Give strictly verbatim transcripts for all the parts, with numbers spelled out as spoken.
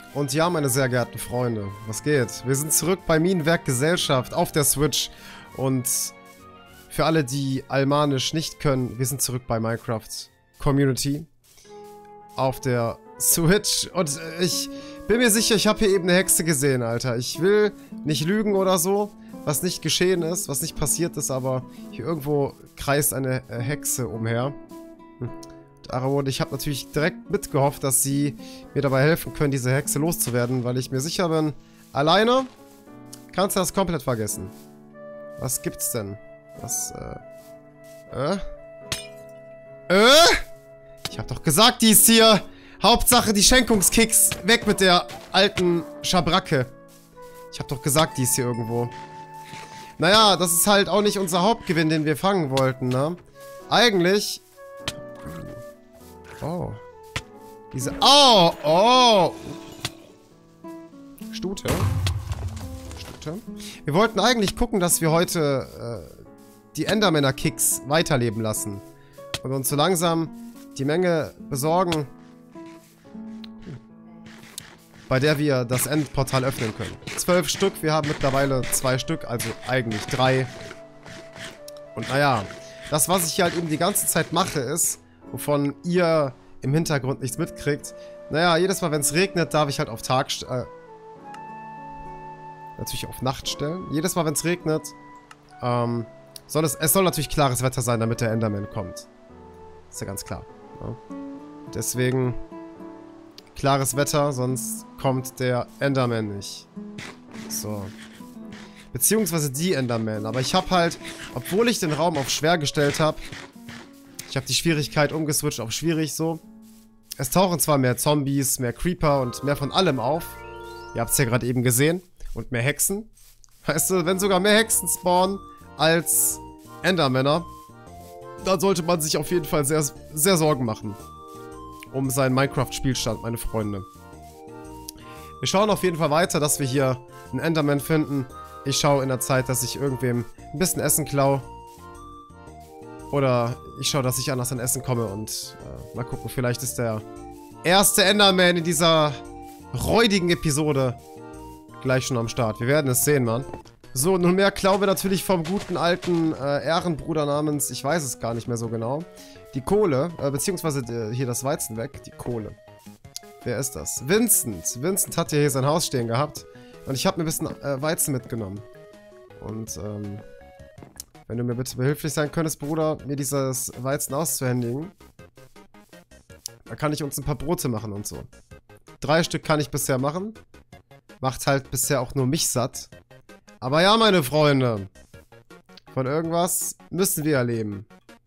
Und ja, meine sehr geehrten Freunde, was geht? Wir sind zurück bei Minenwerk Gesellschaft auf der Switch. Und für alle, die Almanisch nicht können, wir sind zurück bei Minecraft Community auf der Switch. Und ich bin mir sicher, ich habe hier eben eine Hexe gesehen, Alter. Ich will nicht lügen oder so, was nicht geschehen ist, was nicht passiert ist, aber hier irgendwo kreist eine Hexe umher. Hm. Und ich habe natürlich direkt mitgehofft, dass sie mir dabei helfen können, diese Hexe loszuwerden, weil ich mir sicher bin, alleine kannst du das komplett vergessen. Was gibt's denn? Was, äh... Äh? Äh? Ich hab doch gesagt, die ist hier! Hauptsache die Schenkungskicks! Weg mit der alten Schabracke! Ich hab doch gesagt, die ist hier irgendwo. Naja, das ist halt auch nicht unser Hauptgewinn, den wir fangen wollten, ne? Eigentlich... Oh. Diese... Oh! Oh! Stute. Stute. Wir wollten eigentlich gucken, dass wir heute äh, die Endermänner-Kicks weiterleben lassen. Und uns so langsam die Menge besorgen, bei der wir das Endportal öffnen können. Zwölf Stück, wir haben mittlerweile zwei Stück, also eigentlich drei. Und naja, das, was ich hier halt eben die ganze Zeit mache, ist, wovon ihr im Hintergrund nichts mitkriegt. Naja, jedes Mal, wenn es regnet, darf ich halt auf Tag... Äh, natürlich auf Nacht stellen. Jedes Mal, wenn es regnet, ähm, soll es... Es soll natürlich klares Wetter sein, damit der Enderman kommt. Ist ja ganz klar. Ja. Deswegen... Klares Wetter, sonst kommt der Enderman nicht. So. Beziehungsweise die Enderman. Aber ich habe halt, obwohl ich den Raum auf schwer gestellt habe, ich habe die Schwierigkeit umgeswitcht auf schwierig so. Es tauchen zwar mehr Zombies, mehr Creeper und mehr von allem auf. Ihr habt es ja gerade eben gesehen. Und mehr Hexen. Weißt du, wenn sogar mehr Hexen spawnen als Endermänner, dann sollte man sich auf jeden Fall sehr, sehr Sorgen machen. Um seinen Minecraft-Spielstand, meine Freunde. Wir schauen auf jeden Fall weiter, dass wir hier einen Enderman finden. Ich schaue in der Zeit, dass ich irgendwem ein bisschen Essen klaue. Oder ich schaue, dass ich anders an Essen komme und äh, mal gucken, vielleicht ist der erste Enderman in dieser räudigen Episode gleich schon am Start. Wir werden es sehen, Mann. So, nun mehr klauen wir natürlich vom guten alten äh, Ehrenbruder namens, ich weiß es gar nicht mehr so genau, die Kohle, äh, beziehungsweise äh, hier das Weizen weg, die Kohle. Wer ist das? Vincent. Vincent hat ja hier sein Haus stehen gehabt und ich habe mir ein bisschen äh, Weizen mitgenommen. Und, ähm, wenn du mir bitte behilflich sein könntest, Bruder, mir dieses Weizen auszuhändigen, dann kann ich uns ein paar Brote machen und so. Drei Stück kann ich bisher machen. Macht halt bisher auch nur mich satt. Aber ja, meine Freunde, von irgendwas müssen wir ja leben.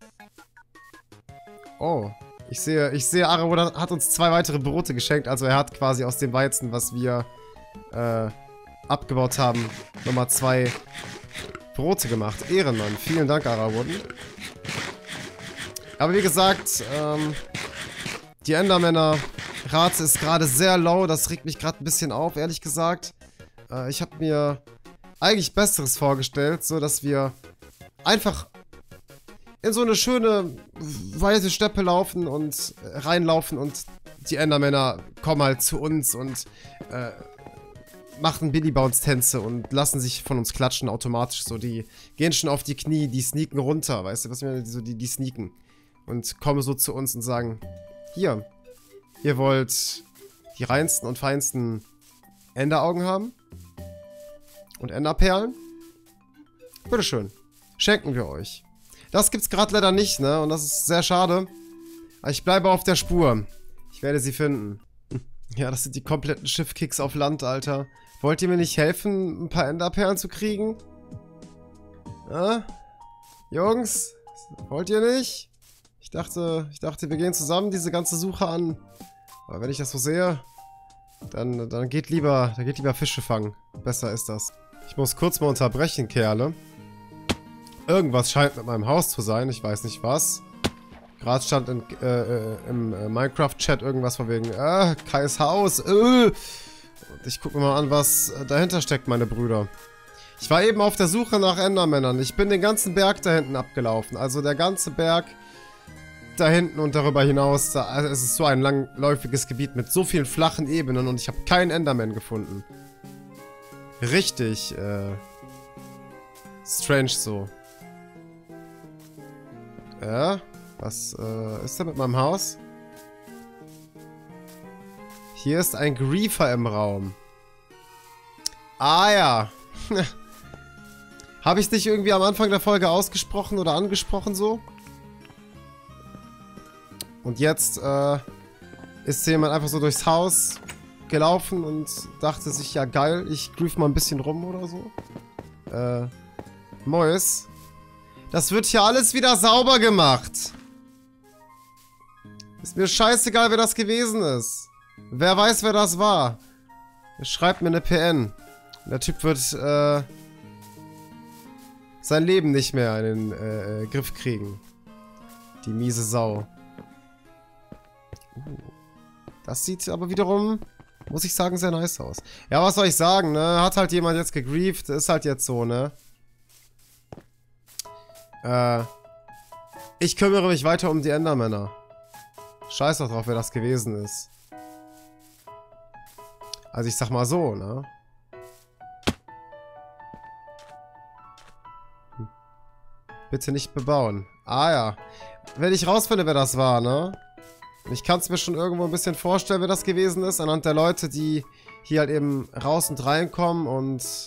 Oh, ich sehe, ich sehe, Arabo hat uns zwei weitere Brote geschenkt. Also er hat quasi aus dem Weizen, was wir äh, abgebaut haben, nochmal zwei Brote gemacht. Ehrenmann, vielen Dank, Arabo. Aber wie gesagt, ähm, die Endermänner-Rate ist gerade sehr low. Das regt mich gerade ein bisschen auf, ehrlich gesagt. Äh, ich habe mir eigentlich Besseres vorgestellt, so dass wir einfach in so eine schöne weiße Steppe laufen und äh, reinlaufen und die Endermänner kommen halt zu uns und äh, machen Billy Bounce Tänze und lassen sich von uns klatschen automatisch. So, die gehen schon auf die Knie, die sneaken runter, weißt du, was ich meine? So, die, die sneaken und kommen so zu uns und sagen, hier, ihr wollt die reinsten und feinsten Enderaugen haben? Und Enderperlen? Bitteschön. Schenken wir euch. Das gibt's gerade leider nicht, ne? Und das ist sehr schade. Aber ich bleibe auf der Spur. Ich werde sie finden. Ja, das sind die kompletten Schiffkicks auf Land, Alter. Wollt ihr mir nicht helfen, ein paar Enderperlen zu kriegen? Ja? Jungs? Wollt ihr nicht? Ich dachte, ich dachte, wir gehen zusammen diese ganze Suche an. Aber wenn ich das so sehe, dann, dann geht lieber, dann geht lieber Fische fangen. Besser ist das. Ich muss kurz mal unterbrechen, Kerle. Irgendwas scheint mit meinem Haus zu sein. Ich weiß nicht was. Gerade stand in, äh, im äh, Minecraft-Chat irgendwas von wegen, äh, Kais Haus, äh. Und ich gucke mir mal an, was dahinter steckt, meine Brüder. Ich war eben auf der Suche nach Endermännern. Ich bin den ganzen Berg da hinten abgelaufen. Also der ganze Berg da hinten und darüber hinaus, da, also es ist so ein langläufiges Gebiet mit so vielen flachen Ebenen und ich habe keinen Enderman gefunden. Richtig, äh, strange so. Ja, was, äh, ist da mit meinem Haus? Hier ist ein Griefer im Raum. Ah ja. Habe ich dich irgendwie am Anfang der Folge ausgesprochen oder angesprochen so? Und jetzt äh, ist jemand einfach so durchs Haus gelaufen und dachte sich, ja geil, ich grief mal ein bisschen rum oder so. Äh, Mois. Das wird hier alles wieder sauber gemacht. Ist mir scheißegal, wer das gewesen ist. Wer weiß, wer das war. Schreibt mir eine P N. Der Typ wird äh, sein Leben nicht mehr in den äh, Griff kriegen. Die miese Sau. Uh, das sieht aber wiederum, muss ich sagen, sehr nice aus. Ja, was soll ich sagen, ne? Hat halt jemand jetzt gegrieft. Ist halt jetzt so, ne? Äh, ich kümmere mich weiter um die Endermänner. Scheiß doch drauf, wer das gewesen ist. Also ich sag mal so, ne? Hm. Bitte nicht bebauen. Ah ja. Wenn ich rausfinde, wer das war, ne? Ich kann es mir schon irgendwo ein bisschen vorstellen, wer das gewesen ist. Anhand der Leute, die hier halt eben raus und reinkommen und...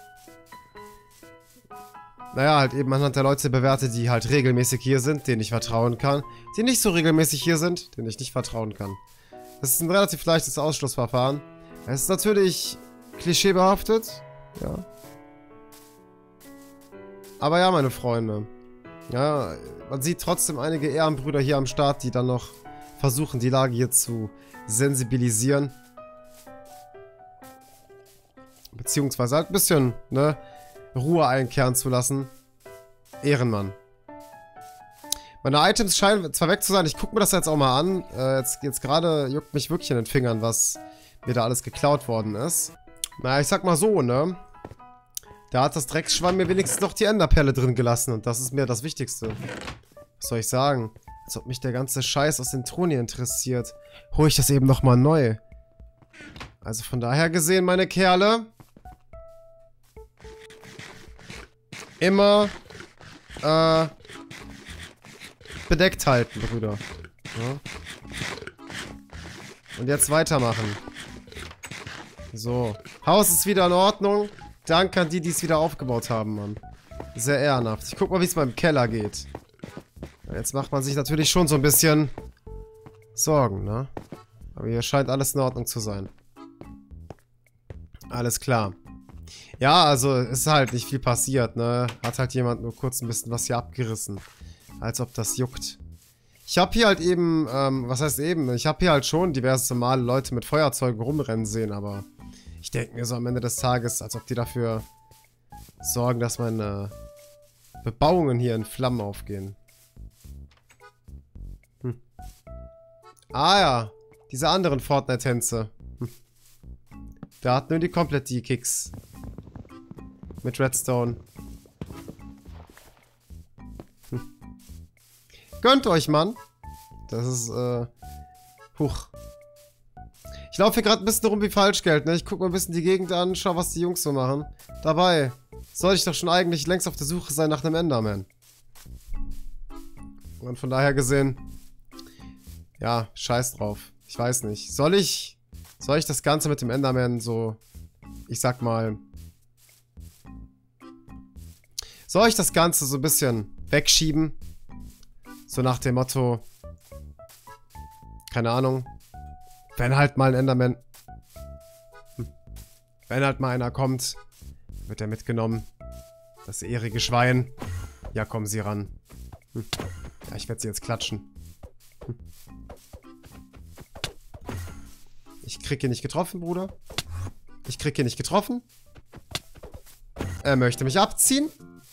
Naja, halt eben anhand der Leute bewerte, die halt regelmäßig hier sind, denen ich vertrauen kann. Die nicht so regelmäßig hier sind, denen ich nicht vertrauen kann. Das ist ein relativ leichtes Ausschlussverfahren. Es ist natürlich klischeebehaftet. Ja. Aber ja, meine Freunde. Ja, man sieht trotzdem einige Ehrenbrüder hier am Start, die dann noch versuchen, die Lage hier zu sensibilisieren. Beziehungsweise halt ein bisschen, ne, Ruhe einkehren zu lassen. Ehrenmann. Meine Items scheinen zwar weg zu sein. Ich gucke mir das jetzt auch mal an. Äh, jetzt jetzt gerade juckt mich wirklich in den Fingern, was mir da alles geklaut worden ist. Naja, ich sag mal so, ne? Da hat das Drecksschwamm mir wenigstens noch die Enderperle drin gelassen. Und das ist mir das Wichtigste. Was soll ich sagen? Als ob mich der ganze Scheiß aus den Thron hier interessiert. Hol ich das eben nochmal neu. Also von daher gesehen, meine Kerle. Immer äh, bedeckt halten, Brüder. Ja. Und jetzt weitermachen. So. Haus ist wieder in Ordnung. Danke an die, die es wieder aufgebaut haben, Mann. Sehr ehrenhaft. Ich guck mal, wie es beim Keller geht. Jetzt macht man sich natürlich schon so ein bisschen Sorgen, ne? Aber hier scheint alles in Ordnung zu sein. Alles klar. Ja, also ist halt nicht viel passiert, ne? Hat halt jemand nur kurz ein bisschen was hier abgerissen. Als ob das juckt. Ich habe hier halt eben, ähm, was heißt eben? Ich habe hier halt schon diverse normale Leute mit Feuerzeugen rumrennen sehen, aber ich denke mir so am Ende des Tages, als ob die dafür sorgen, dass meine Bebauungen hier in Flammen aufgehen. Hm. Ah ja, diese anderen Fortnite-Tänze. Hm. Da hat nur die komplett die Kicks. Mit Redstone. Hm. Gönnt euch, Mann. Das ist, äh... Huch. Ich laufe hier gerade ein bisschen rum wie Falschgeld, ne? Ich gucke mal ein bisschen die Gegend an, schau, was die Jungs so machen. Dabei sollte ich doch schon eigentlich längst auf der Suche sein nach einem Enderman. Und von daher gesehen... Ja, scheiß drauf. Ich weiß nicht. Soll ich... Soll ich das Ganze mit dem Enderman so... Ich sag mal... Soll ich das Ganze so ein bisschen wegschieben? So nach dem Motto... Keine Ahnung. Wenn halt mal ein Enderman... Hm. Wenn halt mal einer kommt, wird er mitgenommen. Das ehrige Schwein. Ja, kommen Sie ran. Hm. Ja, ich werde sie jetzt klatschen. Hm. Ich krieg hier nicht getroffen, Bruder. Ich krieg hier nicht getroffen. Er möchte mich abziehen.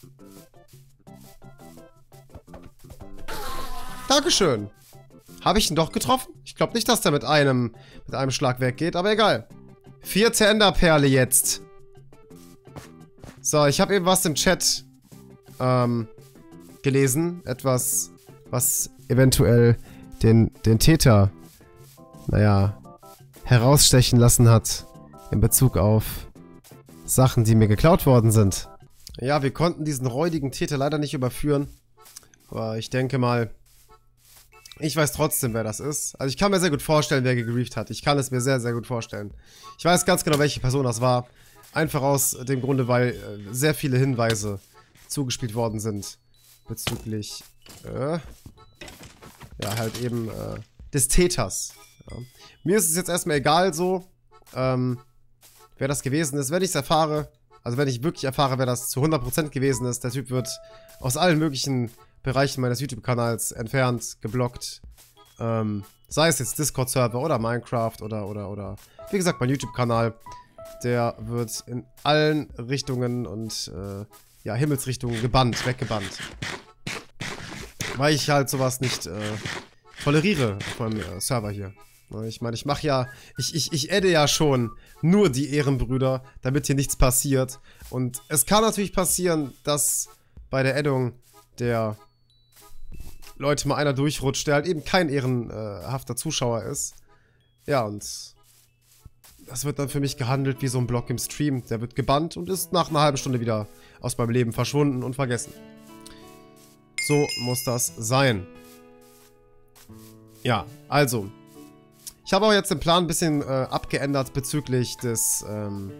Dankeschön. Habe ich ihn doch getroffen? Ich glaube nicht, dass der mit einem, mit einem Schlag weggeht, aber egal. Vierte Enderperle jetzt. So, ich habe eben was im Chat ähm, gelesen. Etwas, was eventuell den, den Täter, naja, herausstechen lassen hat in Bezug auf Sachen, die mir geklaut worden sind. Ja, wir konnten diesen räudigen Täter leider nicht überführen, aber ich denke mal, ich weiß trotzdem, wer das ist. Also ich kann mir sehr gut vorstellen, wer gegrieft hat. Ich kann es mir sehr, sehr gut vorstellen. Ich weiß ganz genau, welche Person das war. Einfach aus dem Grunde, weil äh, sehr viele Hinweise zugespielt worden sind bezüglich, äh, ja, halt eben äh, des Täters. Ja. Mir ist es jetzt erstmal egal so, ähm, wer das gewesen ist. Wenn ich es erfahre, also wenn ich wirklich erfahre, wer das zu hundert Prozent gewesen ist, der Typ wird aus allen möglichen Bereichen meines YouTube-Kanals entfernt, geblockt. Ähm, sei es jetzt Discord-Server oder Minecraft oder, oder, oder, wie gesagt, mein YouTube-Kanal. Der wird in allen Richtungen und, äh, ja, Himmelsrichtungen gebannt, weggebannt. Weil ich halt sowas nicht, äh, toleriere auf meinem äh, Server hier. Ich meine, ich mache ja, ich, ich, ich adde ja schon nur die Ehrenbrüder, damit hier nichts passiert. Und es kann natürlich passieren, dass bei der Addung der Leute mal einer durchrutscht, der halt eben kein ehrenhafter Zuschauer ist. Ja, und das wird dann für mich gehandelt wie so ein Block im Stream. Der wird gebannt und ist nach einer halben Stunde wieder aus meinem Leben verschwunden und vergessen. So muss das sein. Ja, also. Ich habe auch jetzt den Plan ein bisschen äh, abgeändert bezüglich des ähm,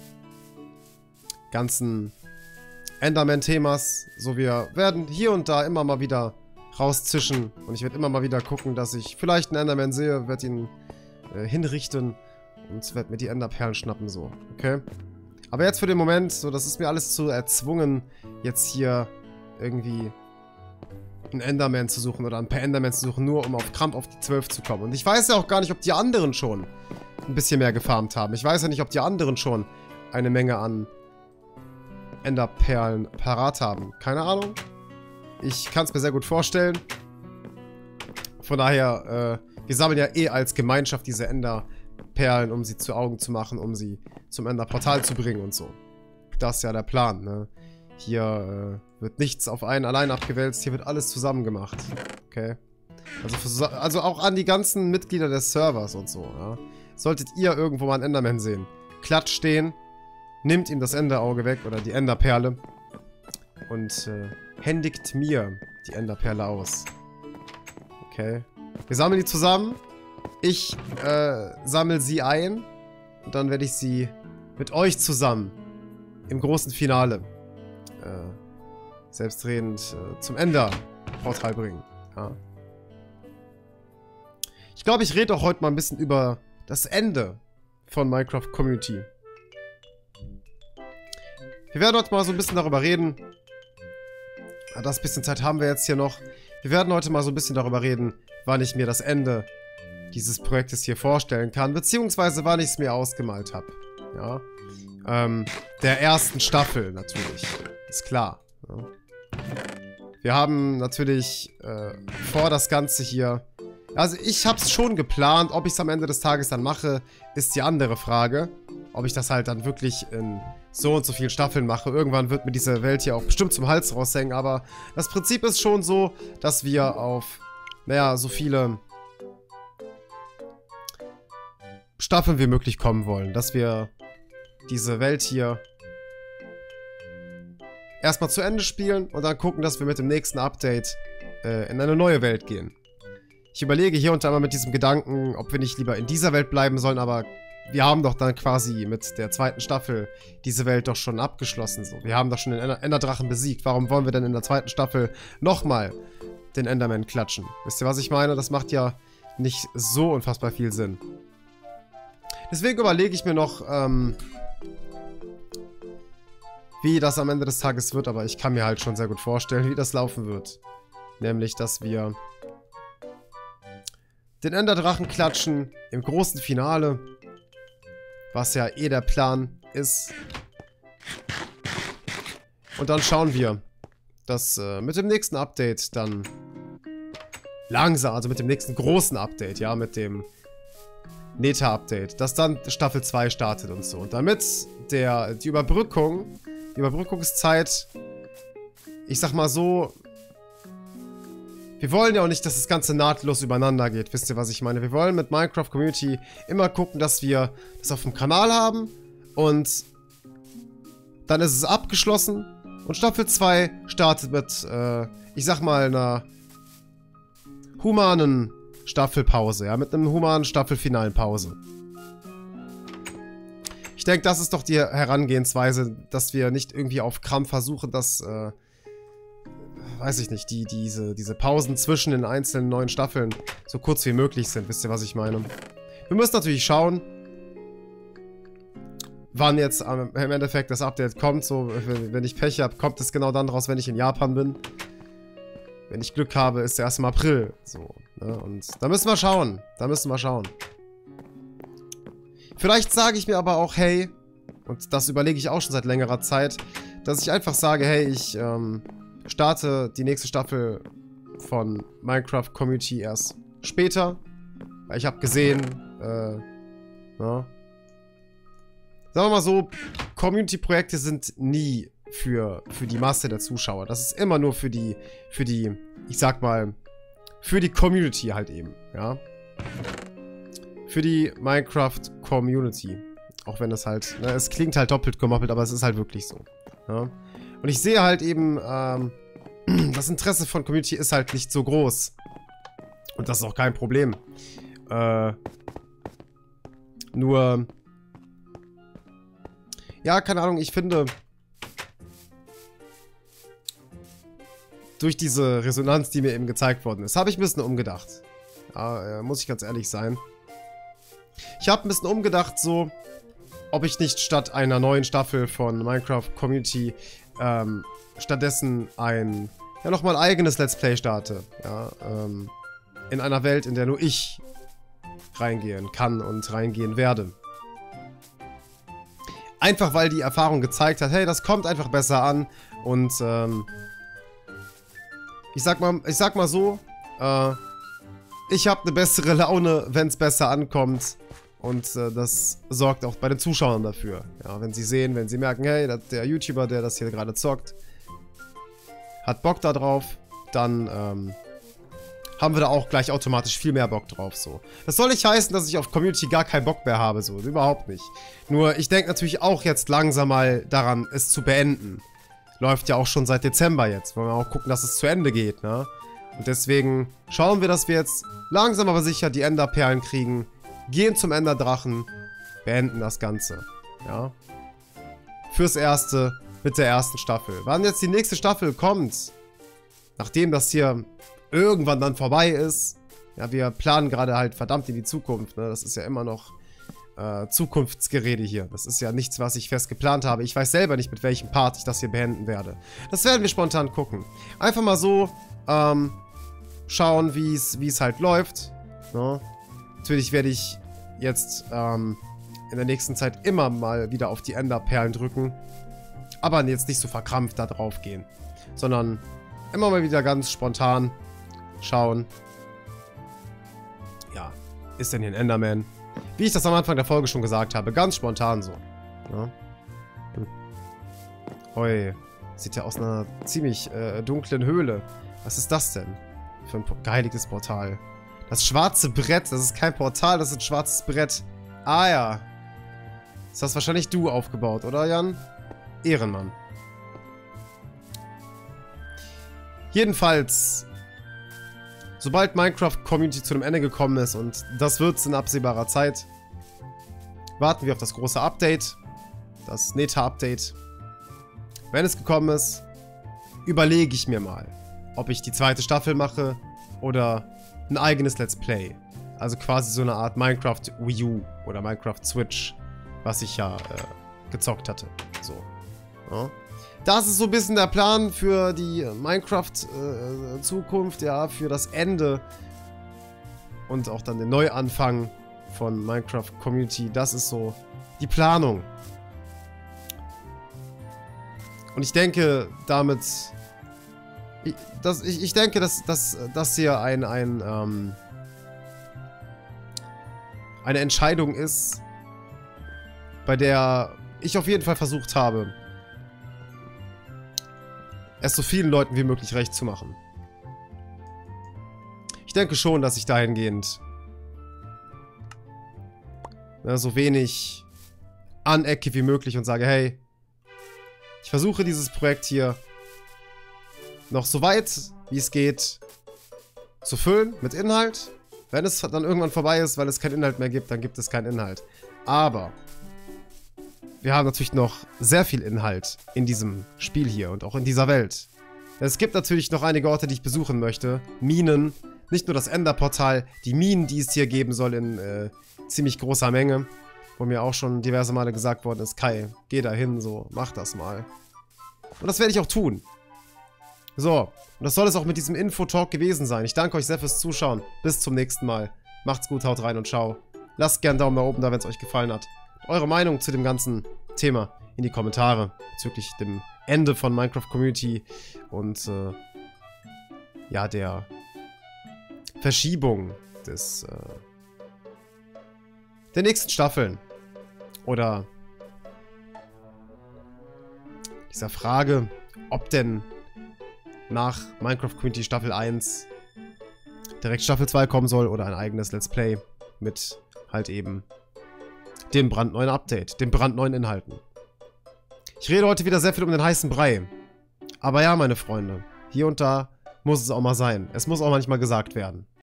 ganzen Enderman-Themas. So, wir werden hier und da immer mal wieder rauszischen. Und ich werde immer mal wieder gucken, dass ich vielleicht einen Enderman sehe, werde ihn äh, hinrichten und werde mir die Enderperlen schnappen, so. Okay? Aber jetzt für den Moment, so, das ist mir alles zu erzwungen, jetzt hier irgendwie einen Enderman zu suchen oder ein paar Enderman zu suchen, nur um auf Krampf auf die zwölf zu kommen. Und ich weiß ja auch gar nicht, ob die anderen schon ein bisschen mehr gefarmt haben. Ich weiß ja nicht, ob die anderen schon eine Menge an Enderperlen parat haben. Keine Ahnung. Ich kann es mir sehr gut vorstellen. Von daher, äh, wir sammeln ja eh als Gemeinschaft diese Enderperlen, um sie zu Augen zu machen, um sie zum Enderportal zu bringen und so. Das ist ja der Plan, ne? Hier äh, wird nichts auf einen allein abgewälzt, hier wird alles zusammen gemacht. Okay? Also, für, also auch an die ganzen Mitglieder des Servers und so, ja? Solltet ihr irgendwo mal einen Enderman sehen, klatscht stehen, nimmt ihm das Enderauge weg oder die Enderperle und äh, händigt mir die Enderperle aus. Okay. Wir sammeln die zusammen. Ich äh, sammle sie ein. Und dann werde ich sie mit euch zusammen im großen Finale äh, selbstredend äh, zum Enderportal bringen. Ja. Ich glaube, ich rede auch heute mal ein bisschen über das Ende von Minecraft Community. Wir werden heute mal so ein bisschen darüber reden. Das bisschen Zeit haben wir jetzt hier noch. Wir werden heute mal so ein bisschen darüber reden, wann ich mir das Ende dieses Projektes hier vorstellen kann, beziehungsweise wann ich es mir ausgemalt habe. Ja. Ähm, der ersten Staffel natürlich. Ist klar. Ja. Wir haben natürlich äh, vor, das Ganze hier... Also ich habe es schon geplant, ob ich es am Ende des Tages dann mache, ist die andere Frage. Ob ich das halt dann wirklich in so und so vielen Staffeln mache. Irgendwann wird mir diese Welt hier auch bestimmt zum Hals raushängen, aber das Prinzip ist schon so, dass wir auf, naja, so viele Staffeln wie möglich kommen wollen. Dass wir diese Welt hier erstmal zu Ende spielen und dann gucken, dass wir mit dem nächsten Update äh, in eine neue Welt gehen. Ich überlege hier und da mal mit diesem Gedanken, ob wir nicht lieber in dieser Welt bleiben sollen, aber wir haben doch dann quasi mit der zweiten Staffel diese Welt doch schon abgeschlossen. So. Wir haben doch schon den Ender Enderdrachen besiegt. Warum wollen wir denn in der zweiten Staffel nochmal den Enderman klatschen? Wisst ihr, was ich meine? Das macht ja nicht so unfassbar viel Sinn. Deswegen überlege ich mir noch, ähm, wie das am Ende des Tages wird, aber ich kann mir halt schon sehr gut vorstellen, wie das laufen wird. Nämlich, dass wir den Enderdrachen klatschen im großen Finale, was ja eh der Plan ist. Und dann schauen wir, dass äh, mit dem nächsten Update dann langsam, also mit dem nächsten großen Update, ja, mit dem Neta-Update, dass dann Staffel zwei startet und so. Und damit der, die Überbrückung, die Überbrückungszeit, ich sag mal so, wir wollen ja auch nicht, dass das Ganze nahtlos übereinander geht. Wisst ihr, was ich meine? Wir wollen mit Minecraft Community immer gucken, dass wir das auf dem Kanal haben. Und dann ist es abgeschlossen. Und Staffel zwei startet mit, äh, ich sag mal, einer humanen Staffelpause. Ja, mit einem humanen Staffelfinalen Pause. Ich denke, das ist doch die Herangehensweise, dass wir nicht irgendwie auf Krampf versuchen, dass, äh, weiß ich nicht, die, diese, diese Pausen zwischen den einzelnen neuen Staffeln so kurz wie möglich sind. Wisst ihr, was ich meine? Wir müssen natürlich schauen, wann jetzt im Endeffekt das Update kommt. So, wenn ich Pech habe, kommt es genau dann raus, wenn ich in Japan bin. Wenn ich Glück habe, ist der erste im April. So, ne? Und da müssen wir schauen. Da müssen wir schauen. Vielleicht sage ich mir aber auch, hey, und das überlege ich auch schon seit längerer Zeit, dass ich einfach sage, hey, ich ähm, starte die nächste Staffel von Minecraft Community erst später. Weil ich habe gesehen, äh, ja. Sagen wir mal so, Community-Projekte sind nie für, für die Masse der Zuschauer. Das ist immer nur für die, für die, ich sag mal, für die Community halt eben, ja. Für die Minecraft-Community. Auch wenn das halt, ne, es klingt halt doppelt gemoppelt, aber es ist halt wirklich so. Ja? Und ich sehe halt eben, ähm, das Interesse von Community ist halt nicht so groß. Und das ist auch kein Problem. Äh, nur, ja, keine Ahnung, ich finde, durch diese Resonanz, die mir eben gezeigt worden ist, habe ich ein bisschen umgedacht. Ja, äh, muss ich ganz ehrlich sein. Ich habe ein bisschen umgedacht, so, ob ich nicht statt einer neuen Staffel von Minecraft Community ähm, stattdessen ein, ja, nochmal eigenes Let's Play starte. Ja, ähm, in einer Welt, in der nur ich reingehen kann und reingehen werde. Einfach, weil die Erfahrung gezeigt hat, hey, das kommt einfach besser an und, ähm, ich sag mal, ich sag mal so, äh, ich habe eine bessere Laune, wenn es besser ankommt. Und äh, das sorgt auch bei den Zuschauern dafür. Ja, wenn sie sehen, wenn sie merken, hey, das, der YouTuber, der das hier gerade zockt, hat Bock da drauf, dann ähm, haben wir da auch gleich automatisch viel mehr Bock drauf. So. Das soll nicht heißen, dass ich auf Community gar keinen Bock mehr habe, so. Überhaupt nicht. Nur, ich denke natürlich auch jetzt langsam mal daran, es zu beenden. Läuft ja auch schon seit Dezember jetzt. Wollen wir auch gucken, dass es zu Ende geht, ne? Und deswegen schauen wir, dass wir jetzt langsam aber sicher die Enderperlen kriegen. Gehen zum Enderdrachen, beenden das Ganze, ja. Fürs Erste mit der ersten Staffel. Wann jetzt die nächste Staffel kommt, nachdem das hier irgendwann dann vorbei ist, ja, wir planen gerade halt verdammt in die Zukunft, ne, das ist ja immer noch äh, Zukunftsgerede hier. Das ist ja nichts, was ich fest geplant habe. Ich weiß selber nicht, mit welchem Part ich das hier beenden werde. Das werden wir spontan gucken. Einfach mal so, ähm, schauen, wie es halt läuft, ne. Natürlich werde ich jetzt ähm, in der nächsten Zeit immer mal wieder auf die Enderperlen drücken. Aber jetzt nicht so verkrampft da drauf gehen. Sondern immer mal wieder ganz spontan schauen. Ja, ist denn hier ein Enderman? Wie ich das am Anfang der Folge schon gesagt habe. Ganz spontan so. Ja. Hm. Hoi. Sieht ja aus einer ziemlich äh, dunklen Höhle. Was ist das denn? Für ein geheiligtes Portal. Das schwarze Brett, das ist kein Portal, das ist ein schwarzes Brett. Ah ja. Das hast wahrscheinlich du aufgebaut, oder Jan? Ehrenmann. Jedenfalls, sobald Minecraft Community zu einem Ende gekommen ist, und das wird es in absehbarer Zeit, warten wir auf das große Update, das Neta-Update. Wenn es gekommen ist, überlege ich mir mal, ob ich die zweite Staffel mache oder ein eigenes Let's Play. Also quasi so eine Art Minecraft Wii U oder Minecraft Switch, was ich ja äh, gezockt hatte. So. Ja. Das ist so ein bisschen der Plan für die Minecraft-Zukunft, äh, ja, für das Ende und auch dann den Neuanfang von Minecraft Community. Das ist so die Planung. Und ich denke, damit... Ich, das, ich, ich denke, dass das hier ein, ein, ähm, eine Entscheidung ist, bei der ich auf jeden Fall versucht habe, es so vielen Leuten wie möglich recht zu machen. denke schon, dass ich dahingehend na, so wenig anecke wie möglich und sage, hey, ich versuche dieses Projekt hier noch so weit, wie es geht, zu füllen mit Inhalt. Wenn es dann irgendwann vorbei ist, weil es keinen Inhalt mehr gibt, dann gibt es keinen Inhalt. Aber wir haben natürlich noch sehr viel Inhalt in diesem Spiel hier und auch in dieser Welt. Es gibt natürlich noch einige Orte, die ich besuchen möchte. Minen, nicht nur das Enderportal, die Minen, die es hier geben soll in äh, ziemlich großer Menge. Wo mir auch schon diverse Male gesagt worden ist, Kai, geh da hin, so, mach das mal. Und das werde ich auch tun. So, und das soll es auch mit diesem Info-Talk gewesen sein. Ich danke euch sehr fürs Zuschauen. Bis zum nächsten Mal. Macht's gut, haut rein und ciao. Lasst gerne einen Daumen nach oben da, wenn es euch gefallen hat. Eure Meinung zu dem ganzen Thema in die Kommentare bezüglich dem Ende von Minecraft Community und äh, ja, der Verschiebung des äh, der nächsten Staffeln. Oder dieser Frage, ob denn nach Minecraft Community Staffel eins direkt Staffel zwei kommen soll oder ein eigenes Let's Play mit halt eben dem brandneuen Update, den brandneuen Inhalten. Ich rede heute wieder sehr viel um den heißen Brei. Aber ja, meine Freunde, hier und da muss es auch mal sein. Es muss auch manchmal gesagt werden.